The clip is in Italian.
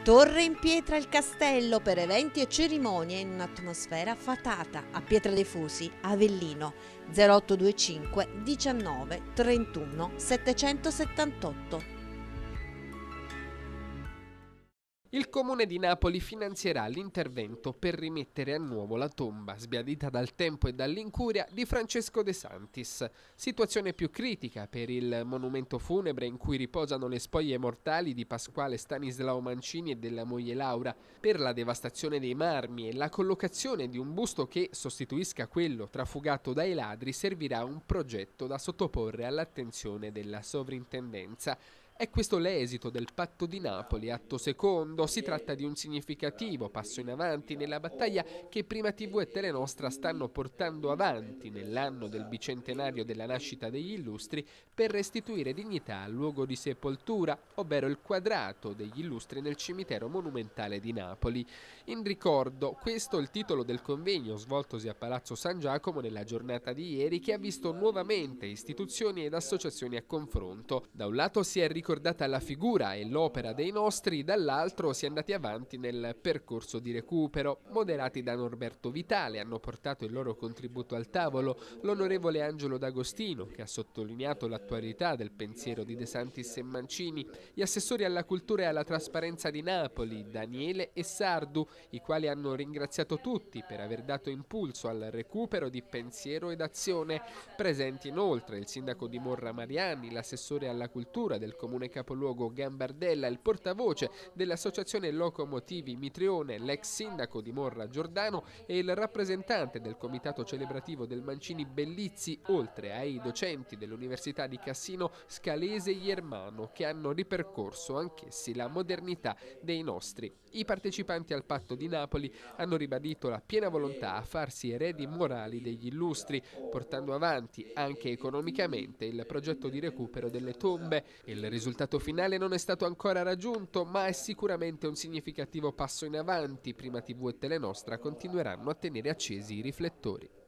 Torre in pietra il castello per eventi e cerimonie in un'atmosfera fatata a Pietra dei Fusi, Avellino 0825 19 31 778. Il Comune di Napoli finanzierà l'intervento per rimettere a nuovo la tomba, sbiadita dal tempo e dall'incuria, di Francesco De Santis. Situazione più critica per il monumento funebre in cui riposano le spoglie mortali di Pasquale Stanislao Mancini e della moglie Laura, per la devastazione dei marmi e la collocazione di un busto che sostituisca quello trafugato dai ladri servirà un progetto da sottoporre all'attenzione della sovrintendenza. È questo l'esito del Patto di Napoli, atto secondo. Si tratta di un significativo passo in avanti nella battaglia che Prima TV e Telenostra stanno portando avanti nell'anno del bicentenario della nascita degli illustri per restituire dignità al luogo di sepoltura, ovvero il quadrato degli illustri nel cimitero monumentale di Napoli. In ricordo, questo è il titolo del convegno svoltosi a Palazzo San Giacomo nella giornata di ieri, che ha visto nuovamente istituzioni ed associazioni a confronto. Da un lato si è ricordata la figura e l'opera dei nostri, dall'altro si è andati avanti nel percorso di recupero. Moderati da Norberto Vitale, hanno portato il loro contributo al tavolo l'onorevole Angelo D'Agostino, che ha sottolineato l'attualità del pensiero di De Santis e Mancini, gli assessori alla cultura e alla trasparenza di Napoli, Daniele e Sardu, i quali hanno ringraziato tutti per aver dato impulso al recupero di pensiero ed azione. Presenti inoltre il sindaco di Morra Mariani, l'assessore alla cultura del comune capoluogo Gambardella, il portavoce dell'associazione Locomotivi Mitrione, l'ex sindaco di Morra Giordano e il rappresentante del comitato celebrativo del Mancini Bellizzi, oltre ai docenti dell'Università di Cassino, Scalese e Iermano, che hanno ripercorso anch'essi la modernità dei nostri. I partecipanti al Patto di Napoli hanno ribadito la piena volontà a farsi eredi morali degli illustri, portando avanti anche economicamente il progetto di recupero delle tombe. Il risultato finale non è stato ancora raggiunto, ma è sicuramente un significativo passo in avanti. Prima TV e Telenostra continueranno a tenere accesi i riflettori.